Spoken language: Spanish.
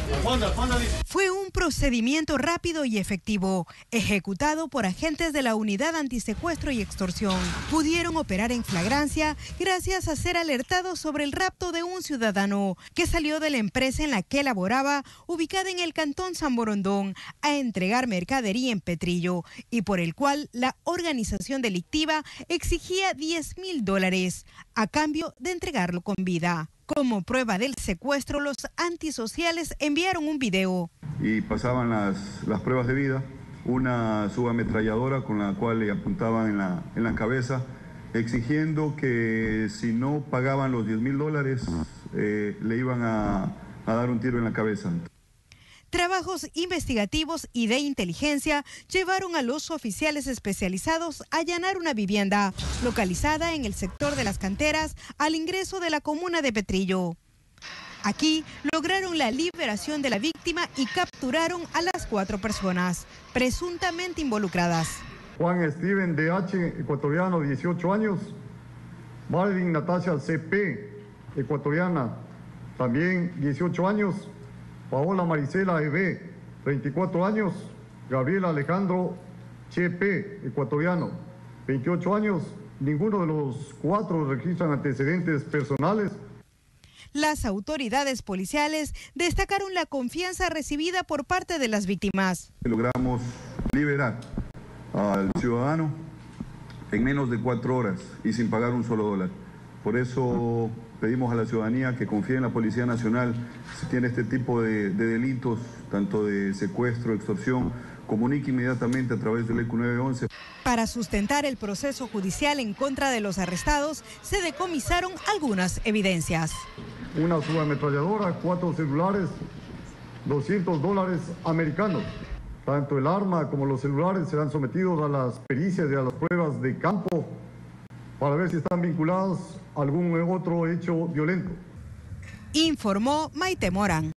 Fue un procedimiento rápido y efectivo, ejecutado por agentes de la Unidad Antisecuestro y Extorsión. Pudieron operar en flagrancia gracias a ser alertados sobre el rapto de un ciudadano que salió de la empresa en la que laboraba, ubicada en el cantón San Borondón, a entregar mercadería en Petrillo, y por el cual la organización delictiva exigía $10.000 a cambio de entregarlo con vida. Como prueba del secuestro, los antisociales enviaron un video. Y pasaban las pruebas de vida, una subametralladora con la cual le apuntaban en la cabeza, exigiendo que si no pagaban los $10.000, le iban a dar un tiro en la cabeza. Trabajos investigativos y de inteligencia llevaron a los oficiales especializados a allanar una vivienda localizada en el sector de las canteras al ingreso de la comuna de Petrillo. Aquí lograron la liberación de la víctima y capturaron a las 4 personas presuntamente involucradas. Juan Steven DH, ecuatoriano, 18 años. Marvin Natasha CP, ecuatoriana, también 18 años. Paola Marisela EB, 24 años. Gabriel Alejandro Chepe, ecuatoriano, 28 años. Ninguno de los 4 registran antecedentes personales. Las autoridades policiales destacaron la confianza recibida por parte de las víctimas. Logramos liberar al ciudadano en menos de 4 horas y sin pagar un solo dólar. Por eso pedimos a la ciudadanía que confíe en la Policía Nacional. Si tiene este tipo de delitos, tanto de secuestro, extorsión, comunique inmediatamente a través del ECU 911. Para sustentar el proceso judicial en contra de los arrestados, se decomisaron algunas evidencias. Una subametralladora, 4 celulares, $200 americanos. Tanto el arma como los celulares serán sometidos a las pericias y a las pruebas de campo para ver si están vinculados a algún otro hecho violento. Informó Maite Morán.